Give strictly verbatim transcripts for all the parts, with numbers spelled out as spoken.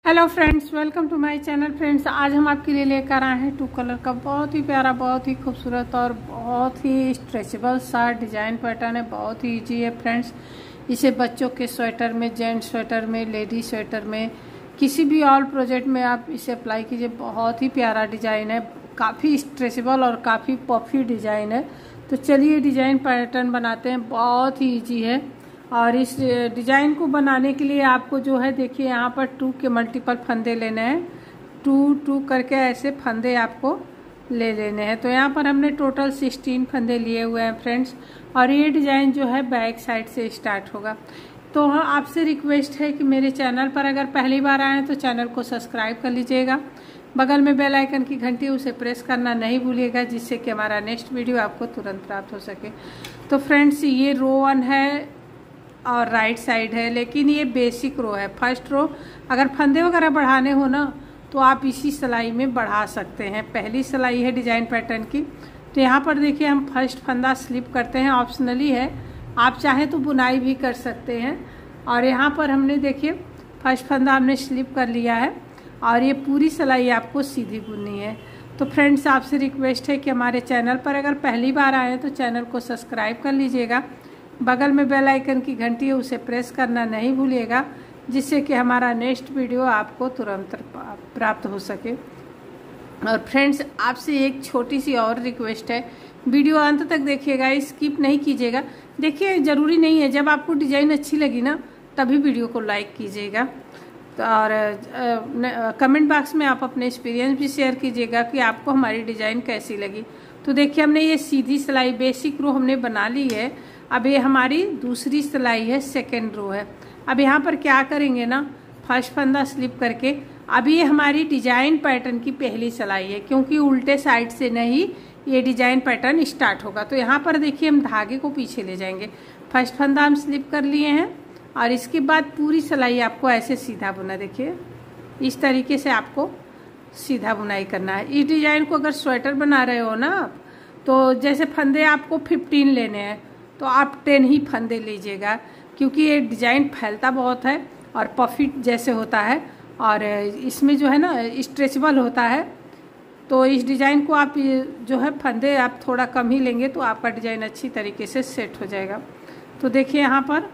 Hello friends, welcome to my channel. Friends, आज हम आपके लिए लेकर आए हैं टू कलर का बहुत ही प्यारा, बहुत ही खूबसूरत और बहुत ही स्ट्रेचेबल सा डिज़ाइन पैटर्न है। बहुत ही इजी है फ्रेंड्स। इसे बच्चों के स्वेटर में, जेंट्स स्वेटर में, लेडी स्वेटर में, किसी भी ऑल प्रोजेक्ट में आप इसे अप्लाई कीजिए। बहुत ही प्यारा डिज़ाइन है, काफ़ी स्ट्रेचेबल और काफ़ी पफी डिज़ाइन है। तो चलिए डिज़ाइन पैटर्न बनाते हैं। बहुत ही ईजी है और इस डिज़ाइन को बनाने के लिए आपको जो है, देखिए यहाँ पर टू के मल्टीपल फंदे लेने हैं। टू टू करके ऐसे फंदे आपको ले लेने हैं। तो यहाँ पर हमने टोटल सिक्सटीन फंदे लिए हुए हैं फ्रेंड्स। और ये डिज़ाइन जो है बैक साइड से स्टार्ट होगा। तो हाँ, आपसे रिक्वेस्ट है कि मेरे चैनल पर अगर पहली बार आए हैं तो चैनल को सब्सक्राइब कर लीजिएगा। बगल में बेल आइकन की घंटी, उसे प्रेस करना नहीं भूलिएगा, जिससे कि हमारा नेक्स्ट वीडियो आपको तुरंत प्राप्त हो सके। तो फ्रेंड्स, ये रो वन है और राइट साइड है, लेकिन ये बेसिक रो है। फर्स्ट रो अगर फंदे वगैरह बढ़ाने हो ना तो आप इसी सिलाई में बढ़ा सकते हैं। पहली सिलाई है डिज़ाइन पैटर्न की। तो यहाँ पर देखिए हम फर्स्ट फंदा स्लिप करते हैं, ऑप्शनली है, आप चाहें तो बुनाई भी कर सकते हैं। और यहाँ पर हमने देखिए फर्स्ट फंदा हमने स्लिप कर लिया है और ये पूरी सिलाई आपको सीधी बुननी है। तो फ्रेंड्स, आपसे रिक्वेस्ट है कि हमारे चैनल पर अगर पहली बार आए हैं तो चैनल को सब्सक्राइब कर लीजिएगा। बगल में बेल आइकन की घंटी है, उसे प्रेस करना नहीं भूलिएगा, जिससे कि हमारा नेक्स्ट वीडियो आपको तुरंत प्राप्त हो सके। और फ्रेंड्स, आपसे एक छोटी सी और रिक्वेस्ट है, वीडियो अंत तक देखिएगा, स्किप नहीं कीजिएगा। देखिए, ज़रूरी नहीं है, जब आपको डिज़ाइन अच्छी लगी ना तभी वीडियो को लाइक कीजिएगा। तो और कमेंट बॉक्स में आप अपने एक्सपीरियंस भी शेयर कीजिएगा कि आपको हमारी डिज़ाइन कैसी लगी। तो देखिए, हमने ये सीधी सिलाई बेसिक रो हमने बना ली है। अब ये हमारी दूसरी सिलाई है, सेकेंड रो है। अब यहाँ पर क्या करेंगे ना, फर्स्ट फंदा स्लिप करके, अब ये हमारी डिजाइन पैटर्न की पहली सिलाई है, क्योंकि उल्टे साइड से नहीं ये डिजाइन पैटर्न स्टार्ट होगा। तो यहाँ पर देखिए हम धागे को पीछे ले जाएंगे। फर्स्ट फंदा हम स्लिप कर लिए हैं और इसके बाद पूरी सिलाई आपको ऐसे सीधा बुना, देखिए इस तरीके से आपको सीधा बुनाई करना है। इस डिजाइन को अगर स्वेटर बना रहे हो ना आप, तो जैसे फंदे आपको फिफ्टीन लेने हैं तो आप टेन ही फंदे लीजिएगा, क्योंकि ये डिज़ाइन फैलता बहुत है और पफी जैसे होता है और इसमें जो है ना स्ट्रेचेबल होता है। तो इस डिज़ाइन को आप जो है फंदे आप थोड़ा कम ही लेंगे तो आपका डिज़ाइन अच्छी तरीके से सेट हो जाएगा। तो देखिए यहाँ पर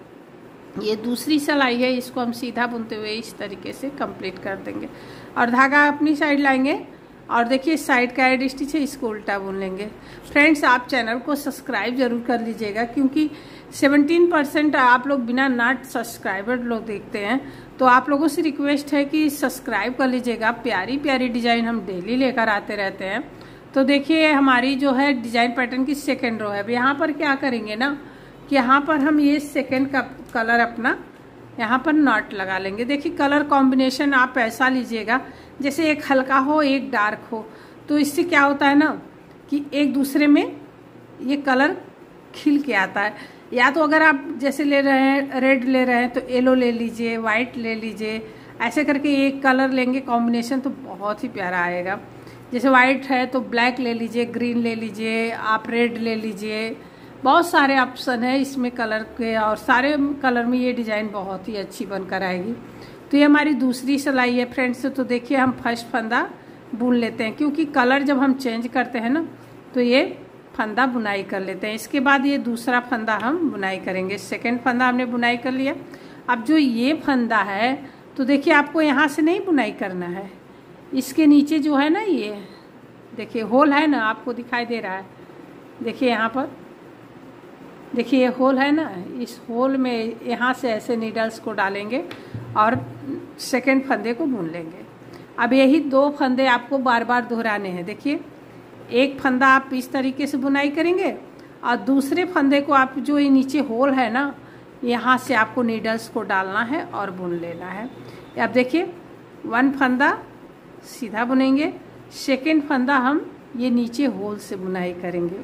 ये दूसरी सिलाई है, इसको हम सीधा बुनते हुए इस तरीके से कंप्लीट कर देंगे और धागा अपनी साइड लाएंगे। और देखिए साइड का एड स्टिच है, इसको उल्टा बुन लेंगे। फ्रेंड्स, आप चैनल को सब्सक्राइब जरूर कर लीजिएगा, क्योंकि सत्रह परसेंट आप लोग बिना नॉट सब्सक्राइबर लोग देखते हैं। तो आप लोगों से रिक्वेस्ट है कि सब्सक्राइब कर लीजिएगा। प्यारी प्यारी डिज़ाइन हम डेली लेकर आते रहते हैं। तो देखिए हमारी जो है डिज़ाइन पैटर्न की सेकेंड रो है। अब यहाँ पर क्या करेंगे ना कि यहाँ पर हम ये सेकेंड का कलर अपना यहाँ पर नॉट लगा लेंगे। देखिए कलर कॉम्बिनेशन आप ऐसा लीजिएगा जैसे एक हल्का हो एक डार्क हो। तो इससे क्या होता है ना कि एक दूसरे में ये कलर खिल के आता है। या तो अगर आप जैसे ले रहे हैं रेड ले रहे हैं तो येलो ले लीजिए, वाइट ले लीजिए, ऐसे करके एक कलर लेंगे कॉम्बिनेशन तो बहुत ही प्यारा आएगा। जैसे वाइट है तो ब्लैक ले लीजिए, ग्रीन ले लीजिए, आप रेड ले लीजिए। बहुत सारे ऑप्शन है इसमें कलर के और सारे कलर में ये डिज़ाइन बहुत ही अच्छी बनकर आएगी। तो ये हमारी दूसरी सिलाई है फ्रेंड्स। तो देखिए हम फर्स्ट फंदा बुन लेते हैं, क्योंकि कलर जब हम चेंज करते हैं ना तो ये फंदा बुनाई कर लेते हैं। इसके बाद ये दूसरा फंदा हम बुनाई करेंगे। सेकेंड फंदा हमने बुनाई कर लिया। अब जो ये फंदा है तो देखिए आपको यहाँ से नहीं बुनाई करना है, इसके नीचे जो है ना ये देखिए होल है ना, आपको दिखाई दे रहा है। देखिए यहाँ पर देखिए ये होल है ना, इस होल में यहाँ से ऐसे नीडल्स को डालेंगे और सेकेंड फंदे को बुन लेंगे। अब यही दो फंदे आपको बार बार दोहराने हैं। देखिए एक फंदा आप इस तरीके से बुनाई करेंगे और दूसरे फंदे को आप जो ये नीचे होल है ना, यहाँ से आपको नीडल्स को डालना है और बुन लेना है। अब देखिए वन फंदा सीधा बुनेंगे, सेकेंड फंदा हम ये नीचे होल से बुनाई करेंगे।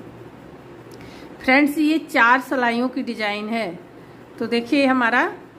फ्रेंड्स, ये चार सिलाइयों की डिज़ाइन है। तो देखिए हमारा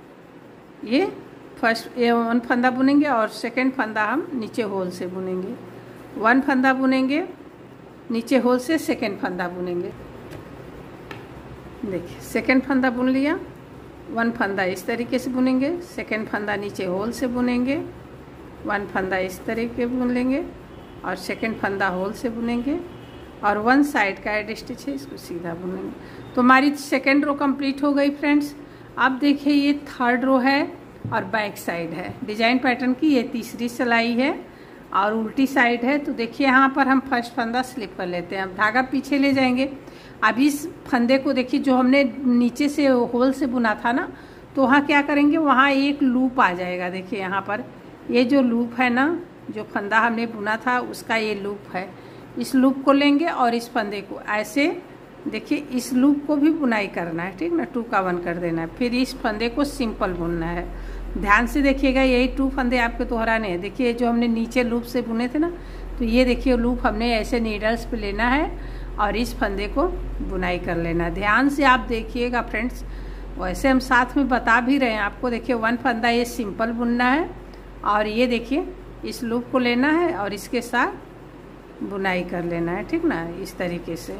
ये फर्स्ट ये वन फंदा बुनेंगे और सेकेंड फंदा हम नीचे होल से बुनेंगे। वन फंदा बुनेंगे, नीचे होल से सेकेंड फंदा बुनेंगे। देखिए सेकेंड फंदा बुन लिया, वन फंदा इस तरीके से बुनेंगे, सेकेंड फंदा नीचे होल से बुनेंगे, वन फंदा इस तरीके बुन लेंगे और सेकेंड फंदा होल से बुनेंगे और वन साइड का एड स्टिच है इसको सीधा बुनेंगे। तो हमारी सेकेंड रो कंप्लीट हो गई फ्रेंड्स। अब देखिए ये थर्ड रो है और बैक साइड है डिजाइन पैटर्न की, ये तीसरी सिलाई है और उल्टी साइड है। तो देखिए यहाँ पर हम फर्स्ट फंदा स्लिप कर लेते हैं, अब धागा पीछे ले जाएंगे। अब इस फंदे को देखिए जो हमने नीचे से होल से बुना था ना, तो वहाँ क्या करेंगे, वहाँ एक लूप आ जाएगा। देखिए यहाँ पर ये जो लूप है ना, जो फंदा हमने बुना था उसका ये लूप है, इस लूप को लेंगे और इस फंदे को ऐसे देखिए इस लूप को भी बुनाई करना है, ठीक ना, टू का वन कर देना है। फिर इस फंदे को सिंपल बुनना है। ध्यान से देखिएगा, यही टू फंदे आपके दोहराने हैं। देखिए जो हमने नीचे लूप से बुने थे ना, तो ये देखिए लूप हमने ऐसे नीडल्स पे लेना है और इस फंदे को बुनाई कर लेना। ध्यान से आप देखिएगा फ्रेंड्स, वैसे हम साथ में बता भी रहे हैं आपको। देखिए वन फंदा ये सिंपल बुनना है और ये देखिए इस लूप को लेना है और इसके साथ बुनाई कर लेना है, ठीक ना, इस तरीके से।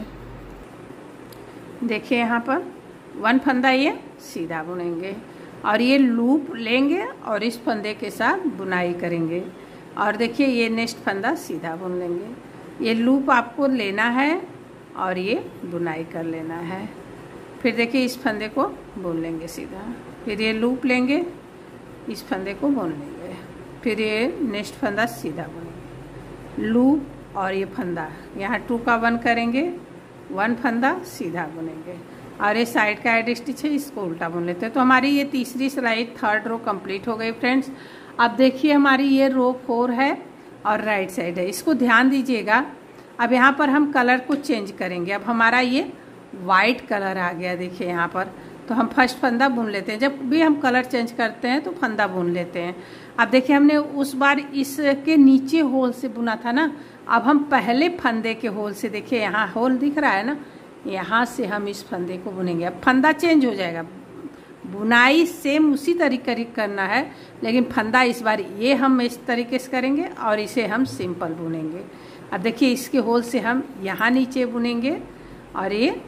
देखिए यहाँ पर वन फंदा ये सीधा बुनेंगे और ये लूप लेंगे और इस फंदे के साथ बुनाई करेंगे और देखिए ये नेक्स्ट फंदा सीधा बुन लेंगे। ये लूप आपको लेना है और ये बुनाई कर लेना है। फिर देखिए इस फंदे को बुन लेंगे सीधा, फिर ये लूप लेंगे, इस फंदे को बुन लेंगे, फिर ये नेक्स्ट फंदा सीधा बुनेंगे, लूप और ये फंदा यहाँ टू का वन करेंगे, वन फंदा सीधा बुनेंगे और ये साइड का एड स्टिच है इसको उल्टा बुन लेते हैं। तो हमारी ये तीसरी सिलाई थर्ड रो कंप्लीट हो गई फ्रेंड्स। अब देखिए हमारी ये रो फोर है और राइट साइड है, इसको ध्यान दीजिएगा। अब यहाँ पर हम कलर को चेंज करेंगे। अब हमारा ये वाइट कलर आ गया, देखिए यहाँ पर। तो हम फर्स्ट फंदा बुन लेते हैं, जब भी हम कलर चेंज करते हैं तो फंदा बुन लेते हैं। अब देखिए हमने उस बार इसके नीचे होल से बुना था ना, अब हम पहले फंदे के होल से, देखिए यहाँ होल दिख रहा है ना, यहाँ से हम इस फंदे को बुनेंगे। अब फंदा चेंज हो जाएगा, बुनाई सेम उसी तरीके करना है, लेकिन फंदा इस बार ये हम इस तरीके से करेंगे और इसे हम सिंपल बुनेंगे। अब देखिए इसके होल से हम यहाँ नीचे बुनेंगे और ये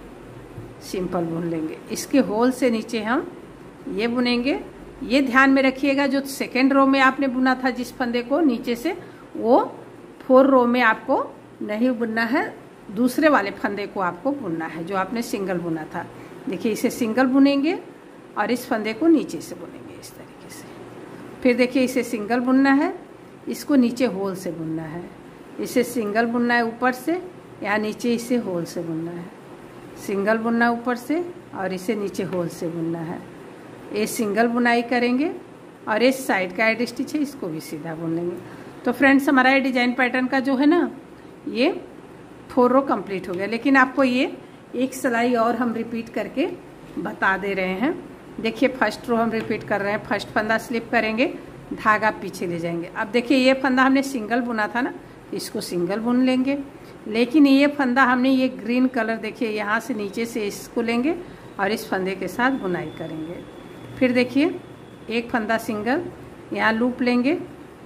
सिंपल बुन लेंगे, इसके होल से नीचे हम ये बुनेंगे। ये ध्यान में रखिएगा, जो सेकेंड रो में आपने बुना था जिस फंदे को नीचे से, वो फोर रो में आपको नहीं बुनना है, दूसरे वाले फंदे को आपको बुनना है जो आपने सिंगल बुना था। देखिए इसे सिंगल बुनेंगे और इस फंदे को नीचे से बुनेंगे इस तरीके से। फिर देखिए इसे सिंगल बुनना है, इसको नीचे होल से बुनना है, इसे सिंगल बुनना है ऊपर से, यहाँ नीचे इसे होल से बुनना है, सिंगल बुनना ऊपर से और इसे नीचे होल से बुनना है। ये सिंगल बुनाई करेंगे और इस साइड का एड स्टिच है इसको भी सीधा बुन लेंगे। तो फ्रेंड्स हमारा ये डिजाइन पैटर्न का जो है ना, ये फोर रो कंप्लीट हो गया। लेकिन आपको ये एक सिलाई और हम रिपीट करके बता दे रहे हैं। देखिए फर्स्ट रो हम रिपीट कर रहे हैं, फर्स्ट फंदा स्लिप करेंगे, धागा पीछे ले जाएंगे। अब देखिए ये फंदा हमने सिंगल बुना था ना, इसको सिंगल बुन लेंगे। लेकिन ये फंदा हमने ये ग्रीन कलर, देखिए यहाँ से नीचे से इसको लेंगे और इस फंदे के साथ बुनाई करेंगे। फिर देखिए एक फंदा सिंगल, यहाँ लूप लेंगे,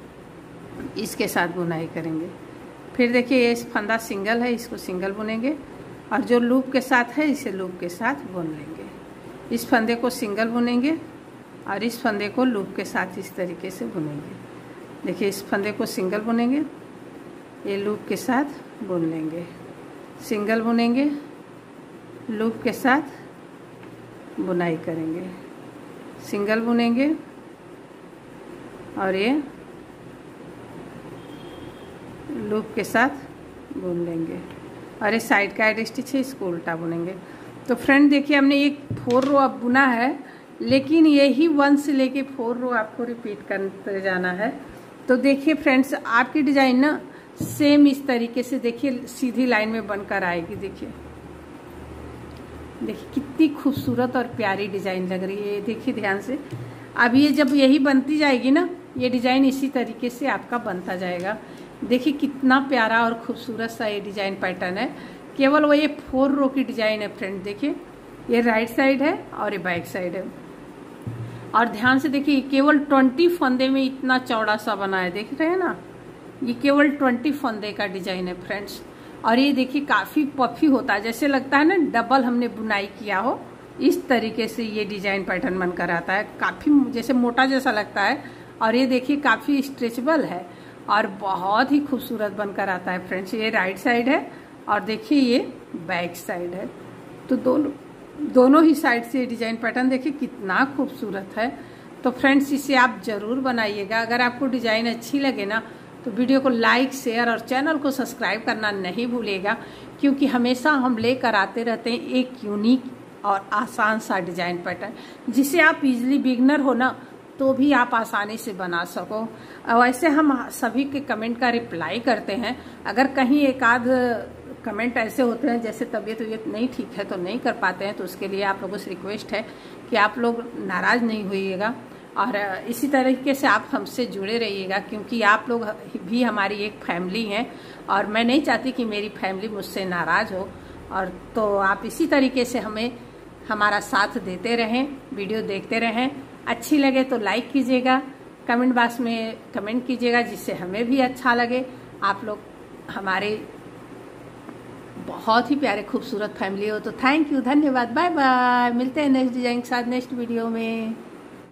इसके साथ बुनाई करेंगे। फिर देखिए ये फंदा सिंगल है, इसको सिंगल बुनेंगे और जो लूप के साथ है इसे लूप के साथ बुन लेंगे। इस फंदे को सिंगल बुनेंगे और इस फंदे को लूप के साथ इस तरीके से बुनेंगे। देखिए इस फंदे को सिंगल बुनेंगे, ये लूप के साथ बुन लेंगे, सिंगल बुनेंगे, लूप के साथ बुनाई करेंगे, सिंगल बुनेंगे और ये लूप के साथ बुन लेंगे और ये साइड का एड स्टिच है इसको उल्टा बुनेंगे। तो फ्रेंड देखिए हमने एक फोर रो अब बुना है, लेकिन यही वन से लेके फोर रो आपको रिपीट करते जाना है। तो देखिए फ्रेंड्स आपकी डिजाइन ना सेम इस तरीके से देखिए सीधी लाइन में बनकर आएगी। देखिए देखिए कितनी खूबसूरत और प्यारी डिजाइन लग रही है, देखिए ध्यान से। अब ये जब यही बनती जाएगी ना, ये डिजाइन इसी तरीके से आपका बनता जाएगा। देखिए कितना प्यारा और खूबसूरत सा ये डिजाइन पैटर्न है। केवल वो ये फोर रो की डिजाइन है फ्रेंड। देखिए ये राइट साइड है और ये बैक साइड है। और ध्यान से देखिए केवल ट्वेंटी फंदे में इतना चौड़ा सा बना है, देख रहे हैं ना, ये केवल ट्वेंटी फंदे का डिजाइन है फ्रेंड्स। और ये देखिए काफी पफी होता है, जैसे लगता है ना डबल हमने बुनाई किया हो, इस तरीके से ये डिजाइन पैटर्न बनकर आता है। काफ़ी जैसे मोटा जैसा लगता है और ये देखिए काफ़ी स्ट्रेचेबल है और बहुत ही खूबसूरत बनकर आता है फ्रेंड्स। ये राइट साइड है और देखिए ये बैक साइड है, तो दोनों दोनों ही साइड से डिजाइन पैटर्न देखिए कितना खूबसूरत है। तो फ्रेंड्स इसे आप ज़रूर बनाइएगा। अगर आपको डिज़ाइन अच्छी लगे ना तो वीडियो को लाइक शेयर और चैनल को सब्सक्राइब करना नहीं भूलिएगा, क्योंकि हमेशा हम लेकर आते रहते हैं एक यूनिक और आसान सा डिजाइन पैटर्न जिसे आप इजीली बिगनर हो ना तो भी आप आसानी से बना सको। वैसे हम सभी के कमेंट का रिप्लाई करते हैं। अगर कहीं एक आध कमेंट ऐसे होते हैं जैसे तबीयत तबीयत नहीं ठीक है तो नहीं कर पाते हैं, तो उसके लिए आप लोगों से रिक्वेस्ट है कि आप लोग नाराज़ नहीं होइएगा और इसी तरीके से आप हमसे जुड़े रहिएगा, क्योंकि आप लोग भी हमारी एक फैमिली हैं और मैं नहीं चाहती कि मेरी फैमिली मुझसे नाराज़ हो। और तो आप इसी तरीके से हमें हमारा साथ देते रहें, वीडियो देखते रहें। अच्छी लगे तो लाइक कीजिएगा, कमेंट बॉक्स में कमेंट कीजिएगा जिससे हमें भी अच्छा लगे। आप लोग हमारे बहुत ही प्यारे खूबसूरत फैमिली हो। तो थैंक यू, धन्यवाद, बाय बाय। मिलते हैं नेक्स्ट डिजाइन के साथ नेक्स्ट वीडियो में।